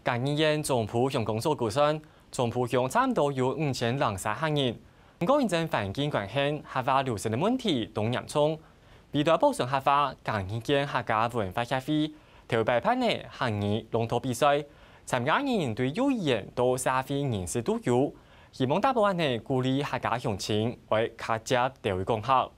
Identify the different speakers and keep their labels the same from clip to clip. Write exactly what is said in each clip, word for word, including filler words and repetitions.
Speaker 1: 今年县中埔乡公所估算，中埔乡差唔多有五千零三客人。不过，因为环境关系，客家流失的问题都严重。为了保障客家，今年县客家文化协会头摆办的客语龙头比赛，参加人对幼儿园到社会认识都有，希望大部分的鼓励客家乡亲为客家地位讲学。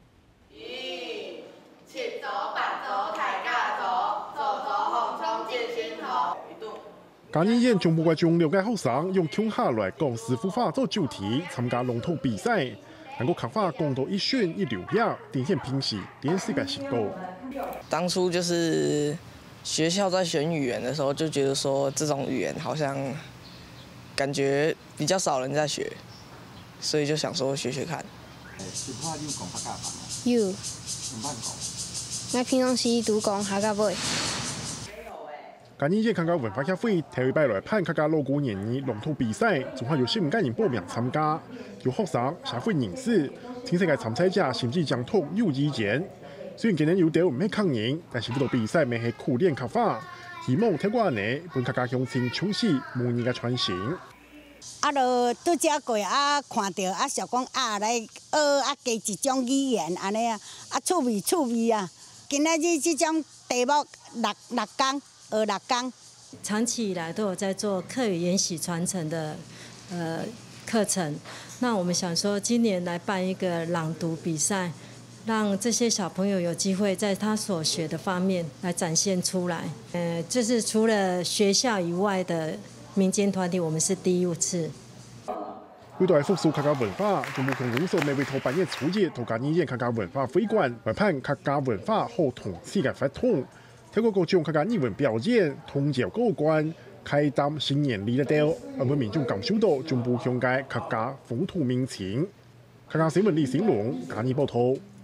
Speaker 2: 今年县中部国中六个学生用乡下来讲师傅话做主题，参加龙头比赛，能够客话讲到一炫一流呀，呈现平时电视界新高。
Speaker 3: 当初就是学校在选语言的时候，就觉得说这种语言好像感觉比较少人在学，所以就想说学学看。
Speaker 4: 师傅话你有讲客家话吗？
Speaker 5: 有。
Speaker 4: 用乜讲？
Speaker 5: 我平常时都讲客家话。
Speaker 2: 今年县客家文化协会头一摆来办客家锣鼓年年龙头比赛，总还有四五个人报名参加，有学生、社会人士，请世界参赛者甚至将通有意见。虽然今年有啲唔系抗赢，但是呢度比赛咪系苦练客法，希望透过呢，帮客家乡亲重视母语嘅传承。
Speaker 6: 啊，就拄则过啊，看到啊，想讲啊来学啊加一种语言安尼啊，啊趣味趣味啊。今仔日这种题目六六讲。 学六讲，
Speaker 7: 长期以来都有在做客语研习传承的呃课程。那我们想说，今年来办一个朗读比赛，让这些小朋友有机会在他所学的方面来展现出来。呃，这是除了学校以外的民间团体，我们是第一次。
Speaker 2: 为了复苏客家文化，中部乡公所每位头扮演初级头家年县客家文化会馆，来办客家文化好同世界发通。 透过各种客家语文表演，通宵过关，开展新年里的调，让民众感受到中部乡界客家风土民情。客家新闻李成龙，今日报道。